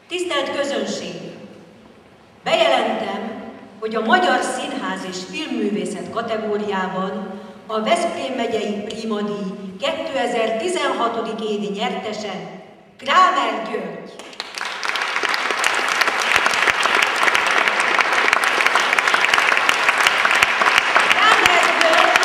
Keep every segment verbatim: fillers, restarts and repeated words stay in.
Tisztelt közönség! Bejelentem, hogy a Magyar Színház és Filmművészet kategóriában a Veszprém megyei Prima-díj kétezer-tizenhat. évi nyertese Krámer György. Krámer György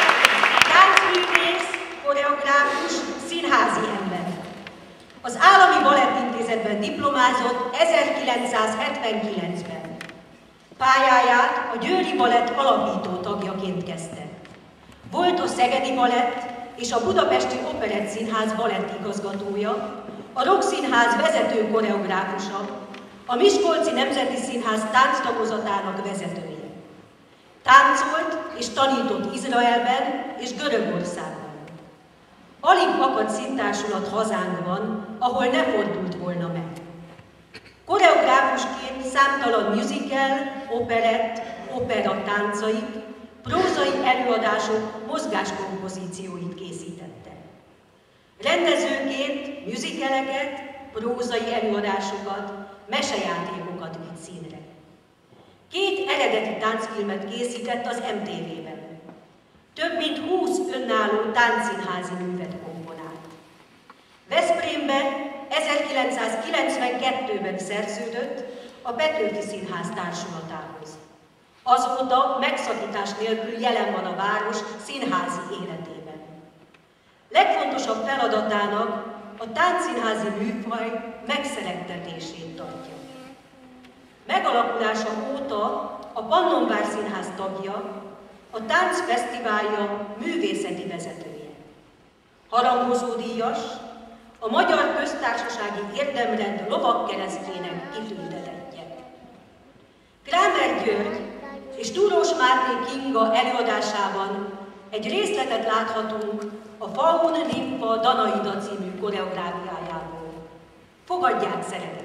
táncművész, koreográfus, színházi ember. Az Állami Balettintézetben diplomázott ezerkilencszázhetvenkilencben. Pályáját a Győri Balett alapító tagjaként kezdte. Volt a Szegedi Balett és a Budapesti Operettszínház balettigazgatója, a Rokszínház vezető koreográfusa, a Miskolci Nemzeti Színház tánctagozatának vezetője. Táncolt és tanított Izraelben és Görögországban. Alig akadt színtársulat hazánkban, ahol ne fordult volna meg. Koreográfusként számtalan musical, operett, opera táncait, prózai előadások mozgáskompozícióit készítette. Rendezőként musicaleket, prózai előadásokat, mesejátékokat vitt színre. Két eredeti táncfilmet készített az em té vé-ben. Több mint húsz önálló táncszínházi művet komponált. Veszprémben ezerkilencszázkilencvenkettőben szerződött a Petőfi Színház társulatához. Azóta megszakítás nélkül jelen van a város színházi életében. Legfontosabb feladatának a táncszínházi műfaj megszerettetését tartja. Megalakulása óta a Pannonvár Színház tagja, a Táncfesztiválja művészeti vezetője. Harangozódíjas, a Magyar Köztársasági Érdemrend lovagkeresztjének kitüntetettje. Krámer György és Túrós Márté Kinga előadásában egy részletet láthatunk a Faun Nimfa Danaida című koreográfiájából. Fogadják szeretettel!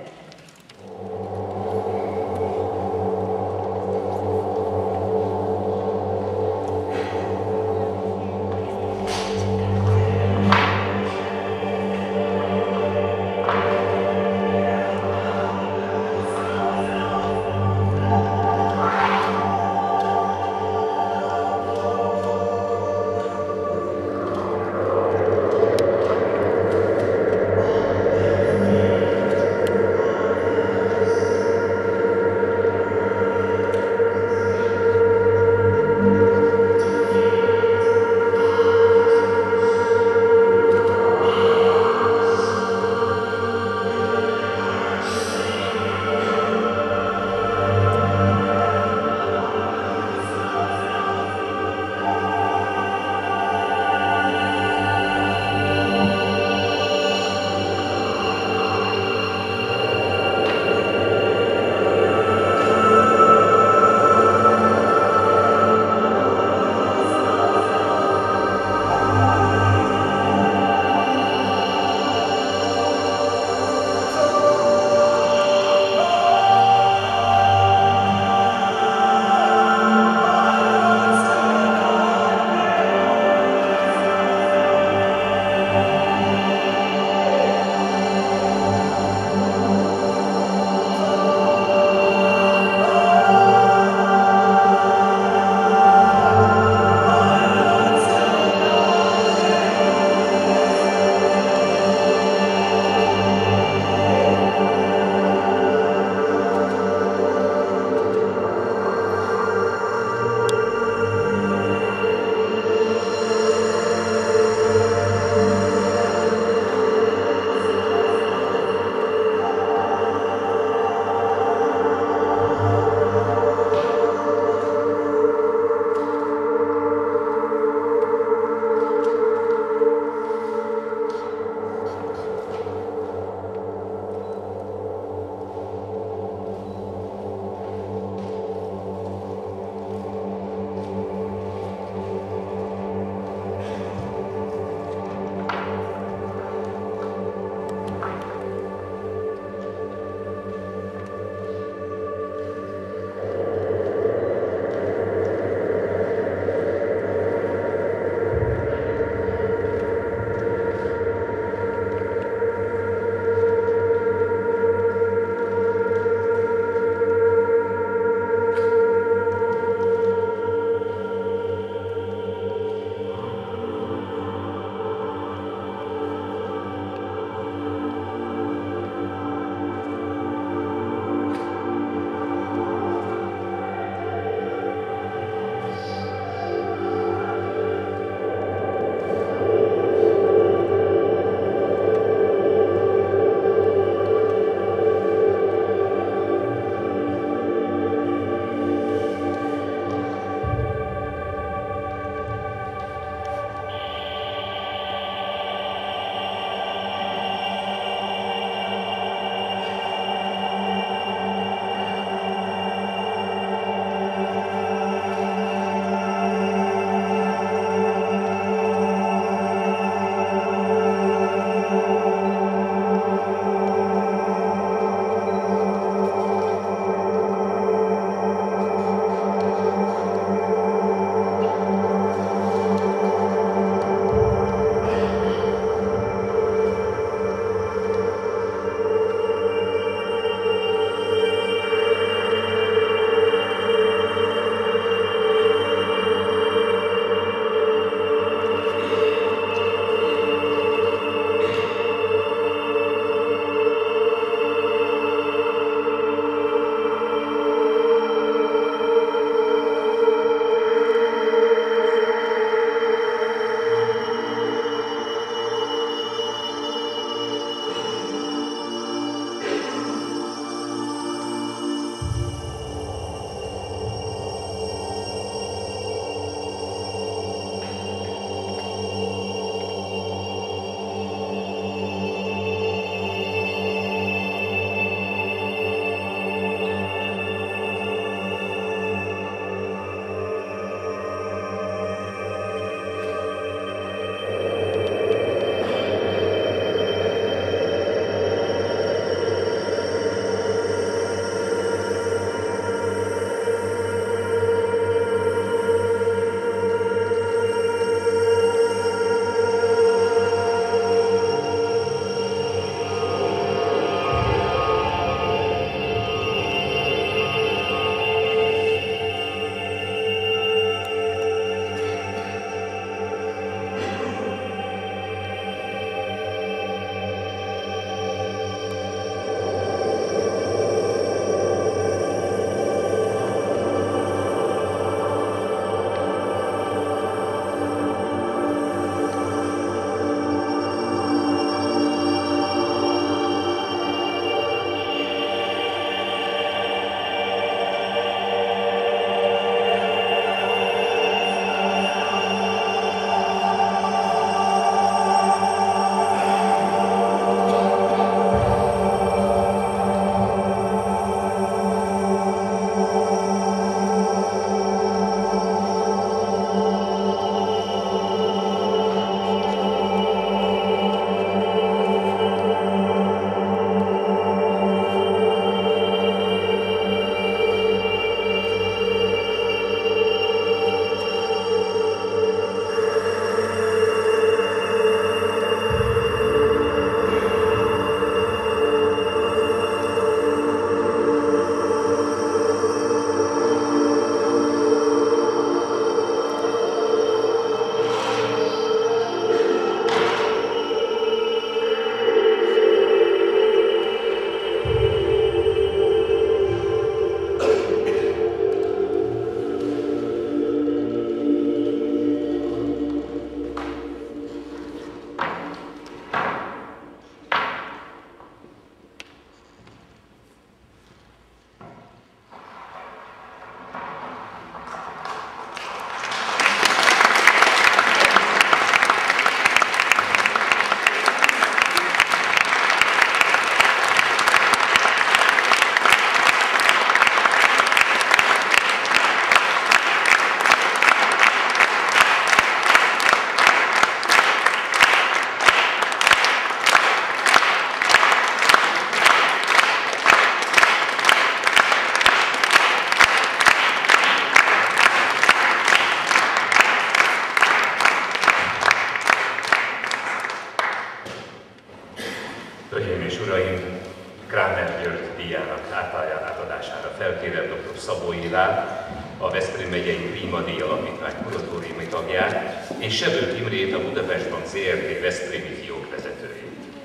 Hölgyeim és uraim, Krámer György díjának átadására felkérem dr. Szabó Illát, a Veszprém megyei Prima díj alapítvány kuratóriumi tagját, és Sebők Imrét, a Budapest Bank zé er té veszprémi fiók vezetőjét.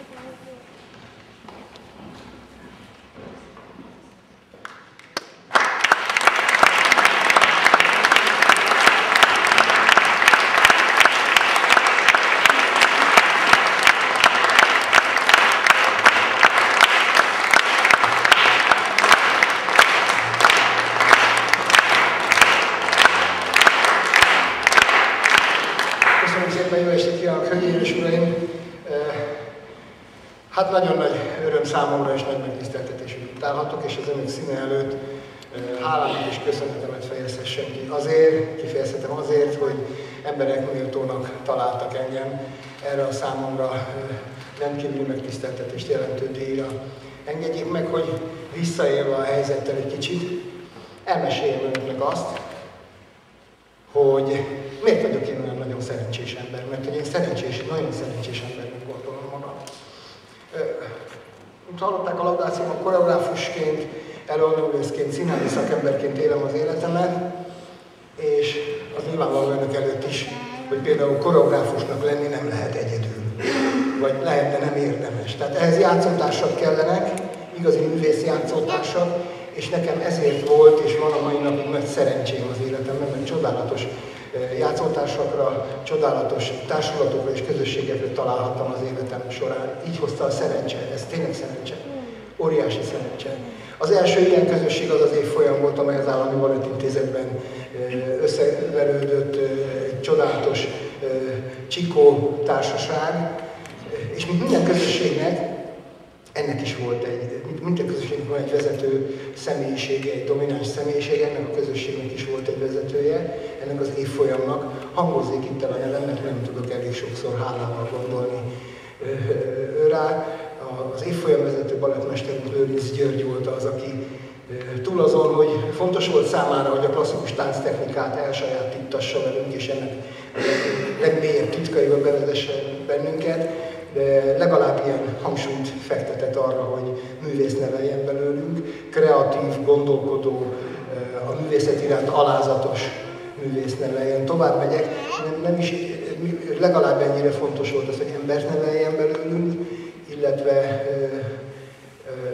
Hát nagyon nagy öröm számomra és nagy megtiszteltetés, hogy itt állhatok, és az önök színe előtt hálámat és köszönetemet fejezhessem ki. Azért, kifejezhetem azért, hogy emberek méltónak találtak engem erre a számomra rendkívüli megtiszteltetést jelentő díjra. Engedjék meg, hogy visszaélve a helyzettel egy kicsit, elmeséljem önöknek azt, hogy miért vagyok én olyan nagyon szerencsés ember, mert hogy én szerencsés, nagyon szerencsés embernek gondolom magam. Mint hallották a laudációban, koreográfusként, előadóművészként, színházi szakemberként élem az életemet, és az nyilvánvaló önök előtt is, hogy például koreográfusnak lenni nem lehet egyedül, vagy lehet, de nem érdemes. Tehát ehhez játszótársak kellenek, igazi művész játszótársak, és nekem ezért volt, és van a mai napig nagy szerencsém az életemben, mert csodálatos játszótársakra, csodálatos társulatokra és közösségekre találhattam az életem során. Így hozta a szerencse, ez tényleg szerencse, óriási szerencse. Az első ilyen közösség az az évfolyam volt, amely az Állami Balettintézetben összeverődött, egy csodálatos Csikó társaság, és mint minden közösségnek, ennek is volt egy, minden közösségnek van egy vezető személyisége, egy domináns személyisége, ennek a közösségnek is volt egy vezetője, ennek az évfolyamnak. Hangozzék itt el a nevem, mert nem tudok elég sokszor hálával gondolni rá. Az évfolyam vezető balettmesterünk Lőrinc György volt az, aki túl azon, hogy fontos volt számára, hogy a klasszikus tánctechnikát elsajátítassa velünk, és ennek legmélyebb titkaiba bevezessen bennünket, de legalább ilyen hangsúlyt fektetett arra, hogy művész neveljen belőlünk, kreatív, gondolkodó, a művészet iránt alázatos művész neveljen. Tovább megyek, nem, nem is, legalább ennyire fontos volt az, hogy embert neveljen belőlünk, illetve ö, ö,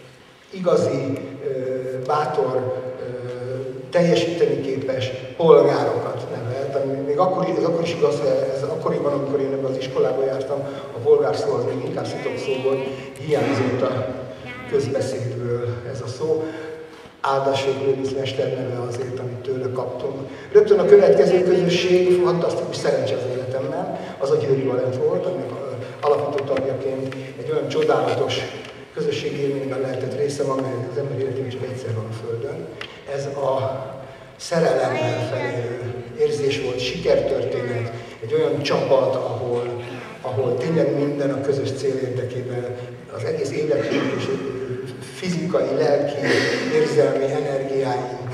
igazi, ö, bátor, ö, teljesíteni képes polgárokat nevelt, ami még akkor, ez akkor is igaz, ez akkoriban, amikor én ebben az iskolába jártam, a polgár szó az még inkább szitok szó volt, hiányzott a közbeszédből ez a szó. Áldáség Lőrinc mester neve azért, amit tőle kaptunk. Rögtön a következő közösség, fantasztikus szerencse az életemben, az a Győri Balett volt, aminek alapító tagjaként egy olyan csodálatos közösségi élményben lehetett részem, amely az ember életében csak egyszer van a Földön. Ez a szerelemmel felérő érzés volt, sikertörténet, egy olyan csapat, ahol, ahol tényleg minden a közös cél érdekében, az egész életünk és fizikai, lelki, érzelmi energiáink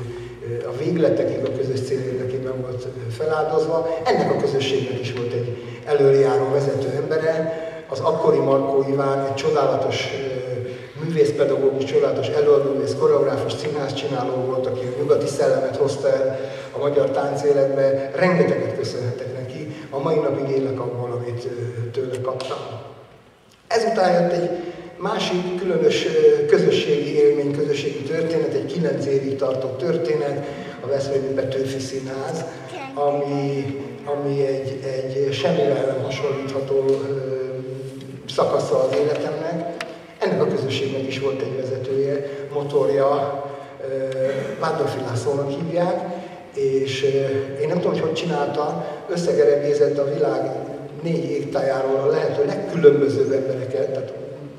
a végletekig a közös cél érdekében volt feláldozva. Ennek a közösségnek is volt egy előjáró vezető embere, az akkori Markó Iván, egy csodálatos művészpedagógus, csodálatos előadóművész, koreográfus, színházcsináló volt, aki a nyugati szellemet hozta el a magyar táncéletbe. Rengeteget köszönhetek neki, a mai napig élek abból, amit tőle kaptam. Ezután jött egy másik különös közösségi élmény, közösségi történet, egy kilenc évig tartó történet, a Veszprémi Petőfi Színház, ami, ami egy, egy semmire nem hasonlítható szakasza az életemnek. Ennek a közösségnek is volt egy vezetője, motorja, Vándorfi Lászlónak hívják, és én nem tudom, hogy hogy csinálta, összegerebézett a világ négy égtájáról a lehető legkülönbözőbb embereket, tehát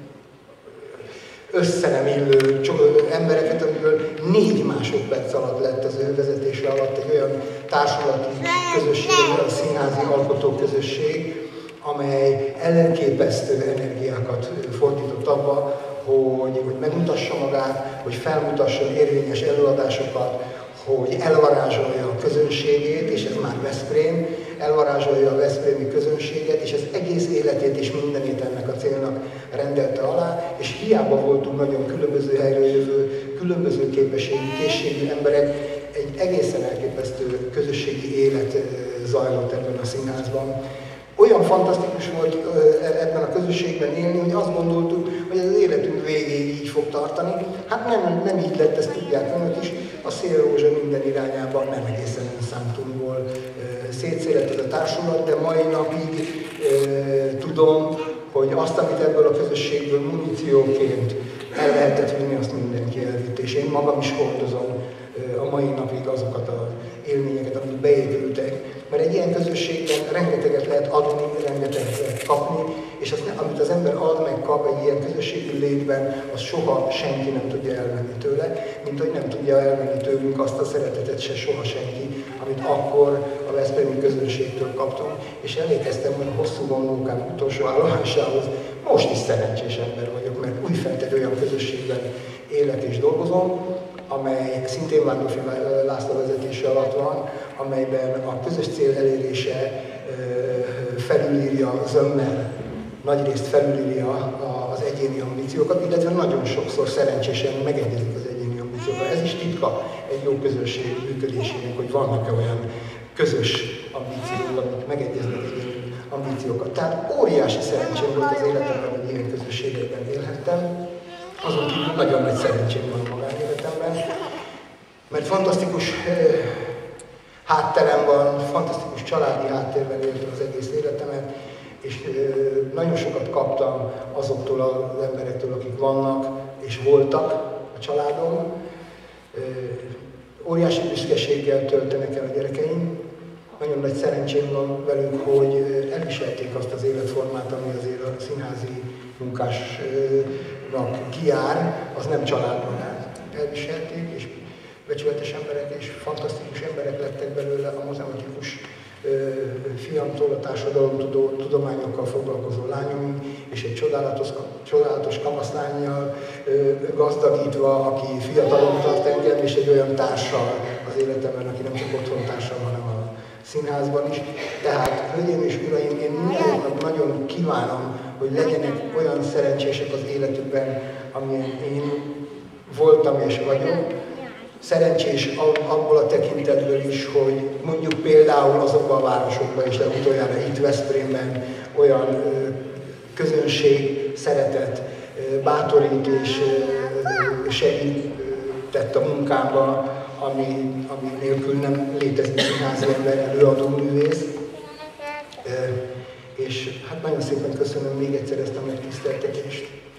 össze nem illő embereket, amiből négy másodperc alatt lett az ő vezetése alatt egy olyan társulati közösség, olyan színházi alkotóközösség, amely elképesztő energiákat fordított abba, hogy, hogy megmutassa magát, hogy felmutasson érvényes előadásokat, hogy elvarázsolja a közönségét, és ez már Veszprém. elvarázsolja a veszprémi közönséget, és az egész életét és mindenét ennek a célnak rendelte alá, és hiába voltunk nagyon különböző helyről jövő, különböző képességű, készségű emberek, egy egészen elképesztő közösségi élet zajlott ebben a színházban. Olyan fantasztikus volt ebben a közösségben élni, hogy azt gondoltuk, hogy az életünk végéig így fog tartani. Hát nem, nem így lett, ezt tudják önök is. A szélrózsa minden irányában nem egészen önszántunkból szétszélett ez a társulat, de mai napig e, tudom, hogy azt, amit ebből a közösségből munícióként el lehetett vinni, azt mindenki elvitt. És én magam is hordozom a mai napig azokat az élményeket, amik beépültek. Mert egy ilyen közösségben rengeteget lehet adni, rengeteget lehet kapni, és azt, amit az ember ad, meg kap egy ilyen közösségi létben, az soha senki nem tudja elvenni tőle, mint hogy nem tudja elvenni tőlünk azt a szeretetet se soha senki, amit akkor a veszprémi közönségtől kaptunk. És emlékeztem, hogy hosszú vonulkám utolsó állomásához most is szerencsés ember vagyok, mert újfent egy olyan közösségben élek és dolgozom, amely szintén Vándorfi László vezetése alatt van, amelyben a közös cél elérése felülírja zömmel, nagyrészt felülírja az egyéni ambíciókat, illetve nagyon sokszor szerencsésen megegyezik az egyéni ambíciókat. Ez is titka egy jó közösség működésének, hogy vannak-e olyan közös ambíciók, amik megegyeznek egyéni ambíciókat. Tehát óriási szerencsém volt az életemben, hogy ilyen közösségekben élhettem. Azon kívül nagyon nagy szerencsém van a magánéletemben, mert fantasztikus eh, hátterem van, fantasztikus családi háttérben éltem az egész életemet, és eh, nagyon sokat kaptam azoktól az emberektől, akik vannak és voltak a családom. Eh, óriási büszkeséggel töltenek el a gyerekeim. Nagyon nagy szerencsém van velük, hogy elviselték azt az életformát, ami azért a színházi munkásnak kijár, az nem családban át. Elviselték, és becsületes emberek és fantasztikus emberek lettek belőle a matematikus fiamtól, a társadalomtudó tudományokkal foglalkozó lányom, és egy csodálatos, csodálatos kamaszlánnyal gazdagítva, aki fiatalon tart engem, és egy olyan társal az életemben, aki nem csak otthon társam, hanem a színházban is. Tehát, hölgyeim és uraim, én mindenkinek nagyon kívánom, hogy legyenek olyan szerencsések az életükben, amilyen én voltam és vagyok. Szerencsés abból a tekintetből is, hogy mondjuk például azokban a városokban is, de utoljára itt Veszprémben olyan közönség, szeretet, bátorít és segített a munkámba, ami, ami nélkül nem létezik színházi ember, előadó művész. És hát nagyon szépen köszönöm még egyszer ezt a megtiszteltetést.